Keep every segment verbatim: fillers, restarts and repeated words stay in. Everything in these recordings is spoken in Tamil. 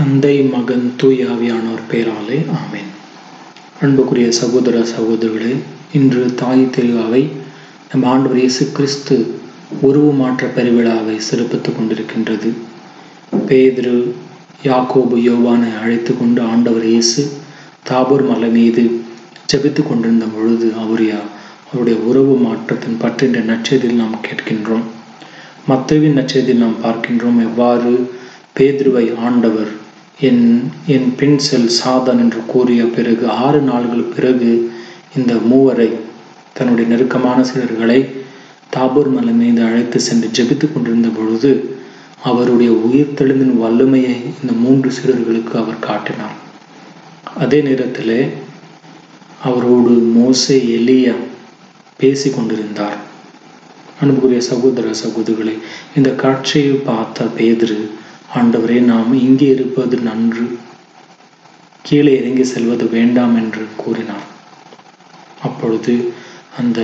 தந்தை மகன் தூய ஆவியானோர் பெயராலே ஆமென். அன்புக்குரிய சகோதர சகோதரிகளே, இன்று தாய் திருவிழாவை நம் ஆண்டவர் இயேசு கிறிஸ்து உருவ மாற்ற பெருவிழாவை சிறப்பித்துக் கொண்டிருக்கின்றது. பேதுரு யாக்கோபு யோவானை அழைத்து கொண்டு ஆண்டவர் இயேசு தாபோர் மலை மீது ஜெபித்துக் கொண்டிருந்த பொழுது அவருடைய அவருடைய உறவு மாற்றத்தின் பற்றின்ற நற்செய்தியில் நாம் கேட்கின்றோம். மத்தேயுவின் நற்செய்தியில் நாம் பார்க்கின்றோம் எவ்வாறு பேதுருவை ஆண்டவர் என் என் பின் செல் சாதான் என்று கூறிய பிறகு ஆறு நாள்கள் பிறகு இந்த மூவரை தன்னுடைய நெருக்கமான சீடர்களை தாபோர் மலை மீது அழைத்து சென்று ஜெபித்துக் கொண்டிருந்த பொழுது அவருடைய உயிர்த்தெழுந்தின் வல்லமையை இந்த மூன்று சீடர்களுக்கு அவர் காட்டினார். அதே நேரத்திலே அவரோடு மோசே எலியா பேசி கொண்டிருந்தார். அன்புக்குரிய சகோதர சகோதரிகளை, இந்த காட்சியை பார்த்த பேதுரு, ஆண்டவரே, நாம் இங்கே இருப்பது நன்று, கீழே இறங்கி செல்வது வேண்டாம் என்று கூறினார். அப்பொழுது அந்த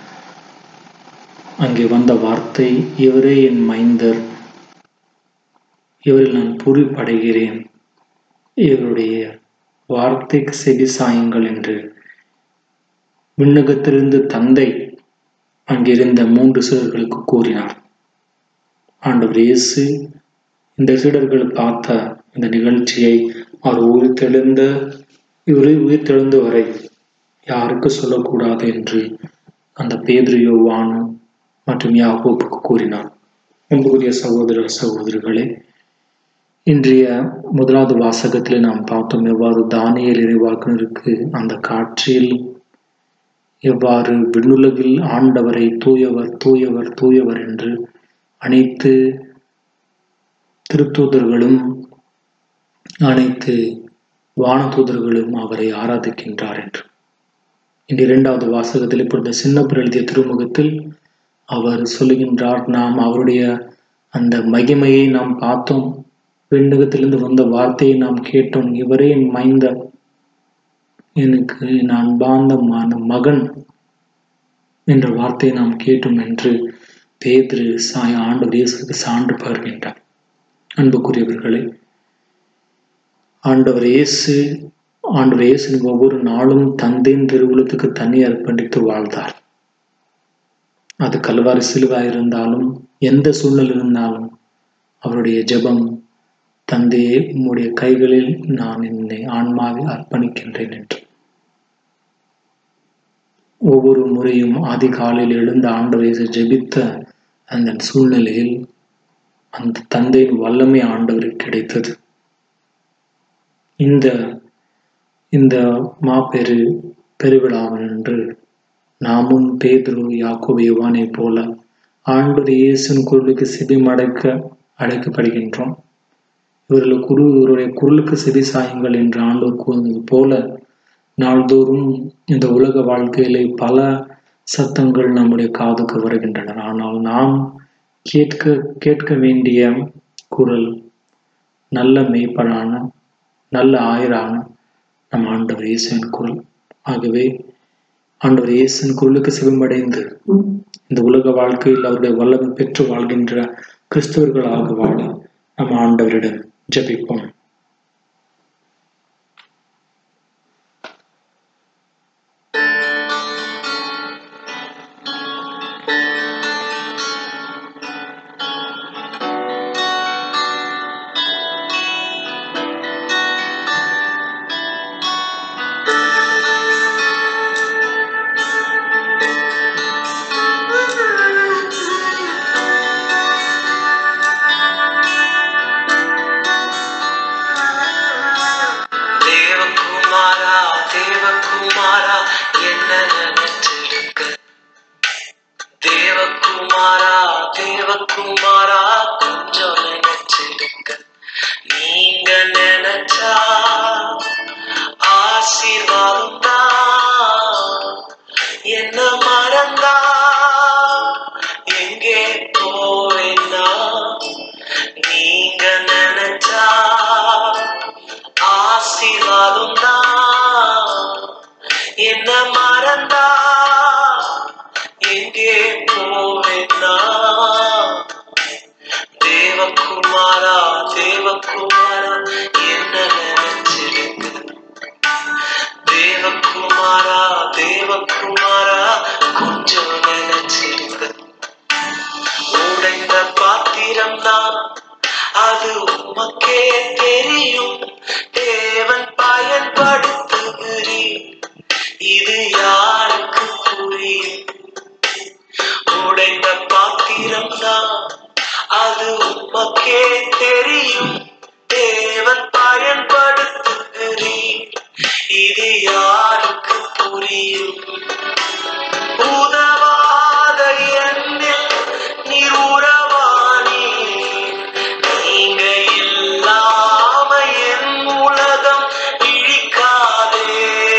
அங்கே வந்த வார்த்தை, இவரே என் மைந்தர், இவரில் நான் பூரிப்படைகிறேன், இவருடைய வார்த்தைக்கு செவி சாயுங்கள் என்று விண்ணகத்திலிருந்து தந்தை அங்கிருந்த மூன்று சீடர்களுக்கு கூறினார். ஆண்டவர் இயேசு இந்த சீடர்கள் பார்த்த இந்த நிகழ்ச்சியை அவர் உயிர் தெழுந்த இவரை உயிர் தெழுந்த வரை யாருக்கு சொல்லக்கூடாது என்று அந்த பேதுரு யோவான் மற்றும் யாக்கோபுக்கு கூறினார். அன்புக்குரிய சகோதர சகோதரிகளே, இன்றைய முதலாவது வாசகத்தில் நாம் பார்த்தோம் எவ்வாறு தானியேல் இறைவாக்கினருக்கு அந்த காட்சியில் எவ்வாறு விண்ணுலகில் ஆண்டவரை தூயவர் தூயவர் தூயவர் என்று அனைத்து திருத்தூதர்களும் அனைத்து வானதூதர்களும் அவரை ஆராதிக்கின்றார் என்று. இந்த இரண்டாவது வாசகத்தில் இப்பொழுது சின்னப்பர் எழுதிய திருமுகத்தில் அவர் சொல்லுகின்றார், நாம் அவருடைய அந்த மகிமையை நாம் பார்த்தோம், விண்ணகத்திலிருந்து வந்த வார்த்தையை நாம் கேட்டோம், இவரே என் மைந்த, எனக்கு நான் அன்பார்ந்த மகன் என்ற வார்த்தையை நாம் கேட்டோம் என்று பேதுரு சாய் ஆண்டவர் இயேசுக்கு சான்று பகர்கின்றார். அன்புக்குரியவர்களே, ஆண்டவர் இயேசு ஆண்டவர் இயேசு ஒவ்வொரு நாளும் தந்தையின் திருவுளத்துக்கு தண்ணி அர்ப்பணித்து வாழ்ந்தார். அது கல்வாரி சிலுவாய் இருந்தாலும் எந்த சூழ்நிலை இருந்தாலும் அவருடைய ஜெபம், தந்தையே உம்முடைய கைகளில் நான் என்னை ஆன்மாவை அர்ப்பணிக்கின்றேன் என்று. ஒவ்வொரு முறையும் ஆதி காலையில் எழுந்த ஆண்டவர் இயேசு ஜெபித்த அந்த சூழ்நிலையில் அந்த தந்தையின் வல்லமை ஆண்டவருக்கு கிடைத்தது. இந்த இந்த மாபெரு பெருவிழாவென்று நாமும் பேதுரு யாக்கோபு யோவானை போல ஆண்டவர் இயேசுவின் குரலுக்கு செவி மடக்க அழைக்கப்படுகின்றோம். இவர்கள் குரு இவருடைய குரலுக்கு செவி சாயுங்கள் என்று ஆண்டவர் கூறுவது போல நாள்தோறும் இந்த உலக வாழ்க்கையிலே பல சத்தங்கள் நம்முடைய காதுக்கு வருகின்றன. ஆனால் நாம் கேட்க கேட்க வேண்டிய குரல் நல்ல மெய்ப்பனான நல்ல ஆயரான நம் ஆண்டவர் இயேசுவின் குரல். ஆகவே ஆண்டவர் இயேசுவின் குரலுக்கு செவிமடைந்து இந்த உலக வாழ்க்கையில் அவருடைய வல்லமை பெற்று வாழ்கின்ற கிறிஸ்தவர்களாக வாழ நம் ஆண்டவரிடம் ஜெபிப்போம். தேவகுமாரா தேவகுமாரா குமாரா தேவகுமாரா கொஞ்சம் நினைச்சிருங்க. உடைந்த பாத்திரம் தான் அது உமக்கே தெரியும். தேவன் பயன்படுத்துகிறீர், இது யாருக்கு புரியும்? உடைந்த பாத்திரம் தான் அது உமக்கே தெரியும். தேவன் பயன்படுத்துகிறீர், இது யாருக்கு புரியும்? உதவாத எண்ணில் நீர் உறவானி, நீங்க இல்லாம என் உலகம் இழிக்காதே.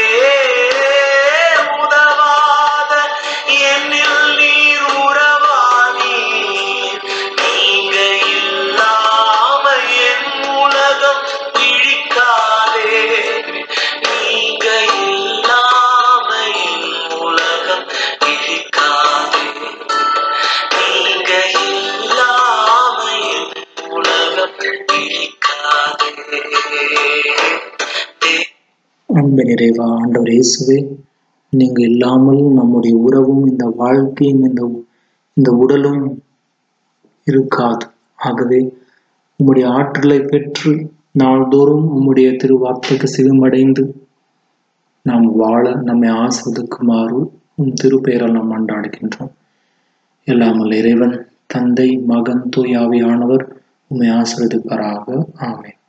உதவாத எண்ணில் நீர் உறவானி, நீங்க இல்லாம என் உலகம் இழிக்காதே. நீங்க இல்லாம என் உலகம் இழிக்காதே. நீங்க இல்லாம என் உலகம் இழிக்காதே. அன்பு நிறைவா ஆண்டவர் இயேசுவே, நீங்க இல்லாமல் நம்முடைய உறவும் இந்த வாழ்க்கையும் இந்த இந்த உடலும் இருக்காது. ஆகவே உம்முடைய ஆற்றலை பெற்று நாள்தோறும் உம்முடைய திருவார்த்தைக்கு சிவமடைந்து நாம் வாழ நம்மை ஆசிர்வதிக்குமாறு உம் திருப்பெயரால் நாம் மன்றாடுகின்றோம். எல்லாமல் இறைவன், தந்தை, மகன், தூய ஆவியானவர் உம்மை ஆசிர்வதிப்பாராக. ஆமென்.